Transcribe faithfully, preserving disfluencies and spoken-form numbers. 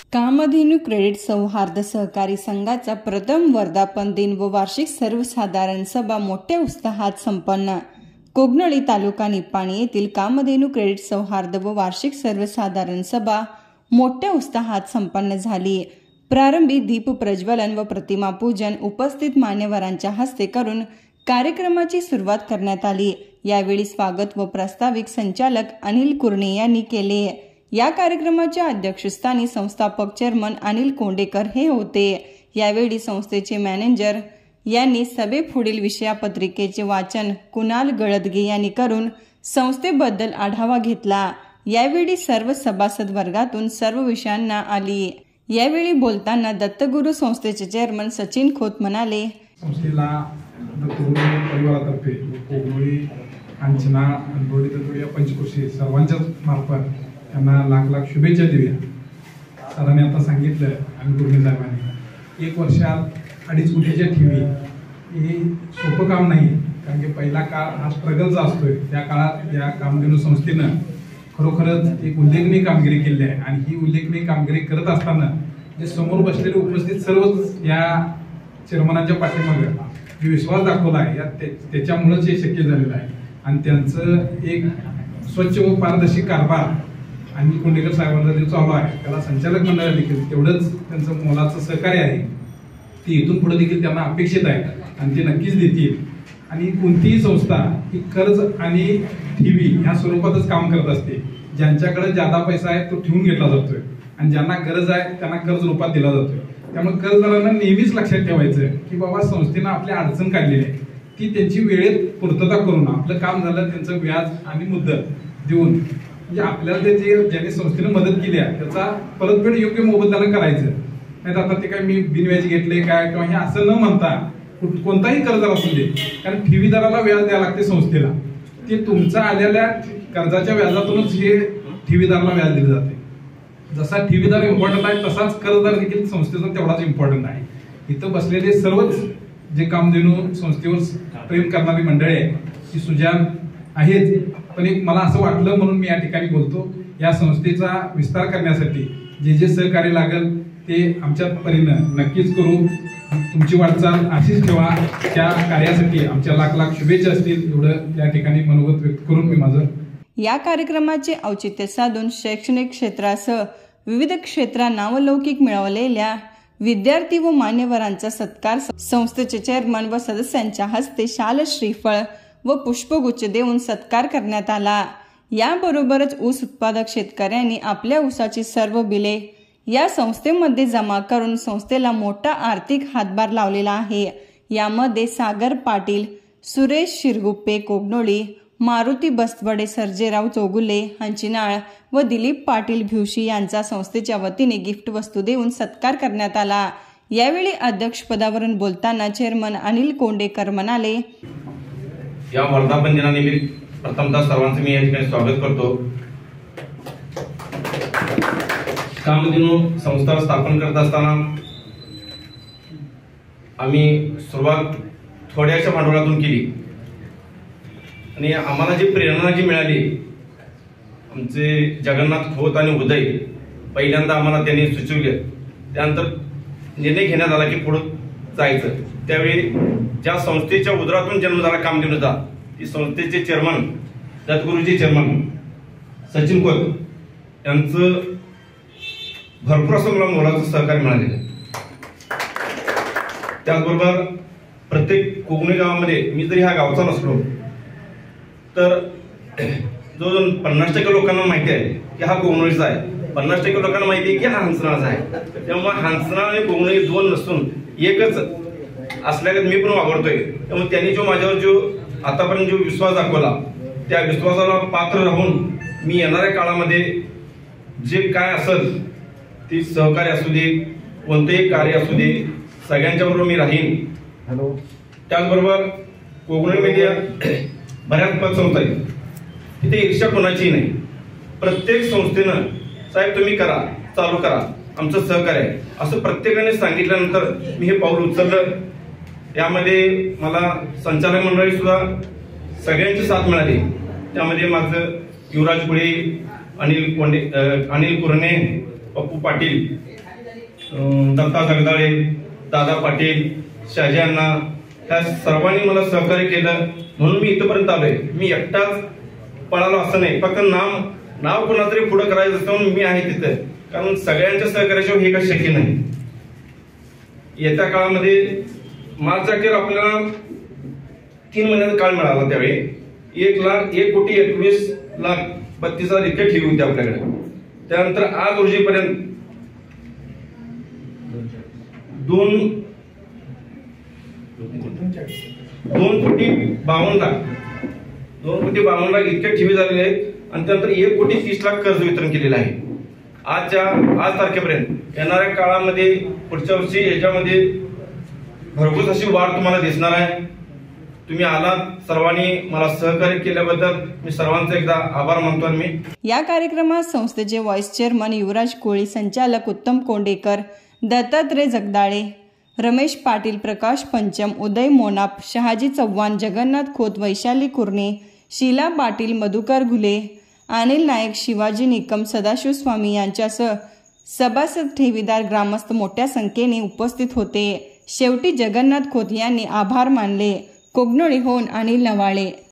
Kamdhenu credit सौहार्द सहकारी संघाचा प्रथम वर्धापन दिन व वार्षिक सर्वसाधारण सभा मोठ्या उत्साहात संपन्न। कोगनोळी तालुका निपाणी येथील कामधेनु क्रेडिट सौहार्द व वार्षिक सर्वसाधारण सभा मोठ्या उत्साहात संपन्न झाली। प्रारंभी दीप प्रज्वलन व प्रतिमा पूजन उपस्थित मान्यवरांच्या हस्ते करून कार्यक्रमाची सुरुवात करण्यात आली। यावेळी स्वागत व प्रास्ताविक संचालक अनिल कुरणे यांनी केले। या कार्यक्रमाच्या अध्यक्षस्थानी संस्थापक चेअरमन अनिल कोंडेकर हे होते। यावेळी संस्थेचे मॅनेजर यांनी सभेपुढील विषयापत्रिकेचे वाचन कुणाल गळदगे यांनी करून संस्थेबद्दल आढावा घेतला। यावेळी सर्व सभासद वर्गातून सर्व विषयांना आली। यावेळी बोलताना दत्तगुरु संस्थेचे चेअरमन सचिन खोत म्हणाले, संस्थेला दत्तगुरु परिवारातर्फे कोगनोळी अंचना अंबोडी दत्तगुरु पंचकोशी सर्वांच्या मार्फत त्यांना लाख लाख शुभेच्छा देऊया। सरांनी आता सांगितलं आणि गुरुजी साहेबांनी एक वर्षात अडीच कोटीच्या ठेवी हे सोपं काम नाही, कारण की पहिला काळ हा स्ट्रगलचा असतोय। त्या काळात या कामधेनु संस्थेनं खरोखरच एक उल्लेखनीय कामगिरी केली आहे आणि ही उल्लेखनीय कामगिरी करत असताना जे समोर बसलेले उपस्थित सर्वच या चेअरमनाच्या पाठीमागे जो विश्वास दाखवला आहे या त्याच्यामुळेच हे शक्य झालेलं आहे। आणि त्यांचं एक स्वच्छ व पारदर्शी कारभार आणि कोंडेकर साहेबांचा जो चालू आहे त्याला संचालक मंडळ देखील तेवढंच त्यांचं मोलाचं सहकार्य आहे। ते इथून पुढे देखील त्यांना अपेक्षित आहे आणि ते नक्कीच देतील। आणि कोणतीही संस्था ही कर्ज आणि ठेवी ह्या स्वरूपातच काम करत असते। ज्यांच्याकडे जादा पैसा आहे तो ठेवून घेतला जातोय आणि ज्यांना गरज आहे त्यांना कर्ज रूपात दिला जातोय। त्यामुळे कर्जदारांना नेहमीच लक्षात ठेवायचं की बाबा संस्थेनं आपली अडचण काढलेली आहे, ती त्यांची वेळेत पूर्तता करून आपलं काम झालं त्यांचं व्याज आणि मुद्दत देऊन म्हणजे आपल्याला त्याची ज्यांनी संस्थेनं मदत केली आहे त्याचा परतफेड योग्य मोबदल्यानं करायचं। नाही तर आता ते काय मी बिनव्याज घेतले काय किंवा हे असं न म्हणता कोणताही कर्जदार असू दे, कारण ठेवीदाराला व्याज द्यावं लागते संस्थेला, ते तुमच्या आलेल्या कर्जाच्या व्याजातूनच हे ठेवीदाराला व्याज दिले जाते। जसा ठेवीदार इम्पॉर्टंट आहे तसाच कर्जदार देखील संस्थेचा तेवढाच इम्पॉर्टंट आहे। इथं बसलेले सर्वच जे कामधेनु संस्थेवर प्रेम करणारी मंडळी आहे ती सुजान आहेत, पण एक मला असं वाटलं म्हणून मी या ठिकाणी बोलतो। या संस्थेचा विस्तार करण्यासाठी जे जे सहकार्य लागेल ते आमच्या परीनं नक्कीच करू। तुमची वाटचाल अशीच ठेवा, त्या कार्यासाठी आमच्या लाख लाख शुभेच्छा असतील एवढं या ठिकाणी मनोगत व्यक्त करून मी माझं या कार्यक्रमाचे औचित्य साधून शैक्षणिक क्षेत्रासह विविध क्षेत्रात नावलौकिक मिळवलेल्या विद्यार्थी व मान्यवरांचा सत्कार संस्थेचे चेअरमन व सदस्यांच्या हस्ते शाल श्रीफळ व पुष्पगुच्छ देऊन सत्कार करण्यात आला। याबरोबरच ऊस उत्पादक शेतकऱ्यांनी आपल्या ऊसाची सर्व बिले या संस्थेमध्ये जमा करून संस्थेला मोठा आर्थिक हातभार लावलेला आहे। यामध्ये सागर पाटील, सुरेश शिरगुप्पे कोगनोळी, मारुती बस्तवडे, सर्जेराव चौगुले हंचिनाळ व दिलीप पाटील भिवशी यांचा संस्थेच्या वतीने गिफ्ट वस्तू देऊन सत्कार करण्यात आला। यावेळी अध्यक्षपदावरून बोलताना चेअरमन अनिल कोंडेकर म्हणाले, या वर्धापन दिनानिमित्त प्रथमतः सर्वांचं मी या ठिकाणी स्वागत करतो। कामधेनु संस्था स्थापन करत असताना आम्ही सुरुवात थोड्याशा भांडवलातून केली आणि आम्हाला जी प्रेरणा जी मिळाली, आमचे जगन्नाथ खोत आणि उदय पहिल्यांदा आम्हाला त्यांनी सुचवले, त्यानंतर निर्णय घेण्यात आला की पुढे जायचं। त्यावेळी ज्या संस्थेच्या उदरातून जन्म झाला कामधेनुचा, ती संस्थेचे चेअरमन दत्तगुरुजी चेअरमन सचिन खोत यांचं भरपूर असं मला मोलाचं सहकार्य मिळालेलं आहे। त्याचबरोबर प्रत्येक कोकणी गावामध्ये मी जरी ह्या गावचा नसलो तर जो पन्नास टक्के लोकांना माहिती आहे की हा कोकणोळीचा आहे, पन्नास टक्के लोकांना माहिती आहे की हा हंसनाळचा आहे। त्यामुळे हंसनाळ आणि कोकणोळी दोन नसून एकच असल्यागत मी पण वावरतोय। त्यामुळे त्यांनी जो माझ्यावर जो आतापर्यंत जो विश्वास दाखवला त्या विश्वासाला पात्र राहून मी येणाऱ्या काळामध्ये जे काय असेल ती सहकार्य असू दे, कोणतेही कार्य असू दे, सगळ्यांच्या बरोबर मी राहीन। हॅलो त्याचबरोबर कोकणीमध्ये बऱ्याच पतसंस्था आहेत, तिथे ईर्ष्या कोणाची नाही। प्रत्येक संस्थेनं साहेब तुम्ही करा, चालू करा, आमचं सहकार्य आहे असं प्रत्येकाने सांगितल्यानंतर मी हे पाऊल उचललं। यामध्ये मला संचालक मंडळी सुद्धा सगळ्यांची साथ मिळाली। त्यामध्ये माझं युवराज पुढे, अनिल कोंडे, अनिल कुरणे, पप्पू पाटील, अं, दत्ता जगदाळे, दादा पाटील, शहाजी अण्णा, ह्या सर्वांनी मला सहकार्य केलं म्हणून मी इथपर्यंत आलोय. मी एकटाच पळालो असं नाही, फक्त नाव नाव कोणाला तरी पुढे करायचं असतं मी आहे तिथं, कारण सगळ्यांच्या सहकार्याशिवाय हे काही शक्य नाही. येत्या काळामध्ये मार्च अखेर आपल्याला तीन महिन्याचा काळ मिळाला. त्यावेळी एक लाख एक कोटी एकवीस लाख बत्तीस हजार इतके ठेवी होते आपल्याकडे. त्यानंतर आज रोजीपर्यंत दोन दोन कोटी बावन्न लाख दोन कोटी बावन्न लाख इतके ठेवी झालेले आहेत आणि त्यानंतर एक कोटी तीस लाख कर्ज वितरण केलेलं आहे. आजच्या आज तारखेपर्यंत येणाऱ्या काळामध्ये पुढच्या वर्षी याच्यामध्ये भरपूर अशी वाढ तुम्हाला दिसणार आहे. तुम्ही आलात, सर्वांनी मला सहकार्य केल्याबद्दल मी सर्वांचा एकदा आभार मानतो. मी या कार्यक्रमात संस्थेचे व्हाईस चेअरमन युवराज कोळी, संचालक उत्तम कोंडेकर, दत्तात्रय जगदाळे, रमेश पाटील, प्रकाश पंचम, उदय मोनाप, शहाजी चव्हाण, जगन्नाथ खोत, वैशाली कुर्णे, शीला पाटील, मधुकर घुले, अनिल नायक, शिवाजी निकम, सदाशिव स्वामी यांच्यासह सभासद, ठेवीदार, ग्रामस्थ मोठ्या संख्येने उपस्थित होते. शेवटी जगन्नाथ खोत यांनी आभार मानले. कोगनोळीहून अनिल नवाळे.